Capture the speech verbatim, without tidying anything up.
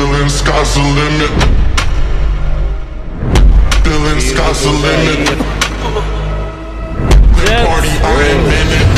Feeling sky's the limit. Feeling sky's the limit. Party, I ain't in it.